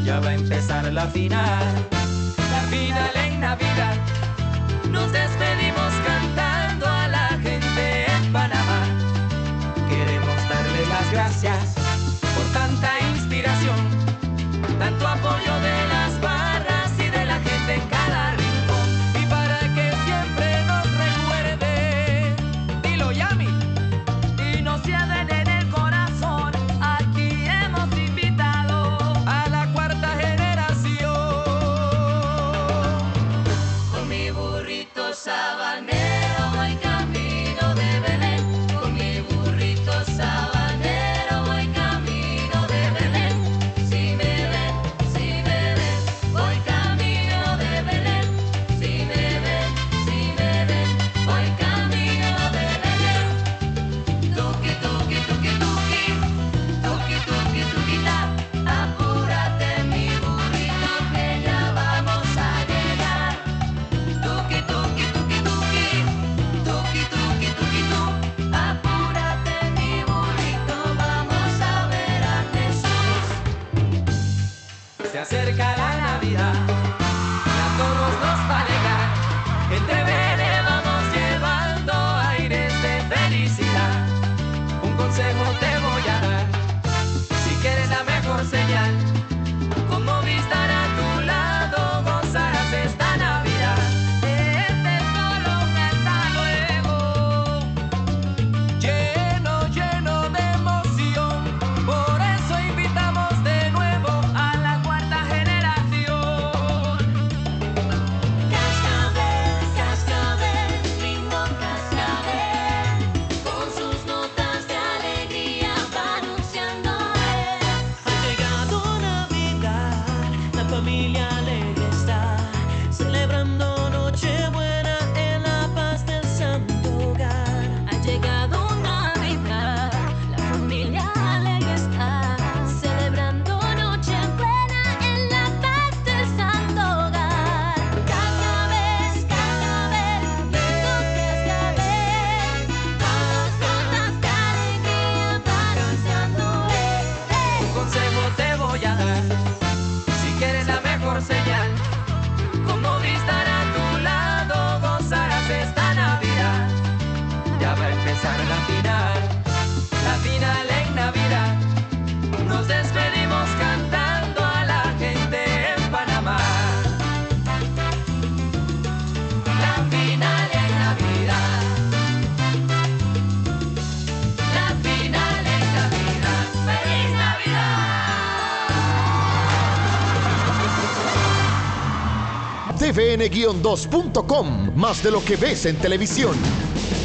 Ya va a empezar la final en Navidad. Nos despedimos cantando a la gente en Panamá. Queremos darle las gracias por tanta inspiración, tanto apoyo de las barras y de la gente en cada rincón. Y para que siempre nos recuerde, dilo Yami, y nos lleven en el corazón, aquí hemos invitado a la cuarta generación. Con mi burrito sabanero voy camino de Belén. Con mi burrito sabanero voy camino de Belén. Si me ven, voy camino de Belén. Si me ven, voy camino de Belén. Tuki, tuki, tuki, tuki, tuki, tuki, tuquita. Apúrate mi burrito que ya vamos a llegar. Tuki, tuki, tuki, tuki, tuki, tuki, tuki, tu. Apúrate mi burrito, vamos a ver a Jesús. Se acerca la Navidad y a todos nos va a llegar. Entre vele vamos llevando aires de felicidad. Un consejo te voy a dar, si quieres la mejor señal, con Movistar a tu lado gozarás esta Navidad. Este solo un hasta luego, lleno de emoción. Por eso invitamos de nuevo a la cuarta generación. Cascabel, cascabel, lindo cascabel, con sus notas de alegría va anunciando él. Ha llegado Navidad, la familia alegre está, celebrando Nochebuena en la paz del santo hogar. Ha llegado Navidad, la familia alegre está, celebrando Nochebuena en la paz del santo hogar. Cascabel, cascabel, lindo cascabel, con sus notas de alegría va anunciando él. Un consejo te voy a dar, si quieres la mejor señal, con Movistar a tu lado gozarás esta Navidad. Ya va a empezar la final en Navidad. Nos despedimos cantando a la gente en Panamá. La final en Navidad. La final en Navidad. ¡Feliz Navidad! tvn-2.com, más de lo que ves en televisión.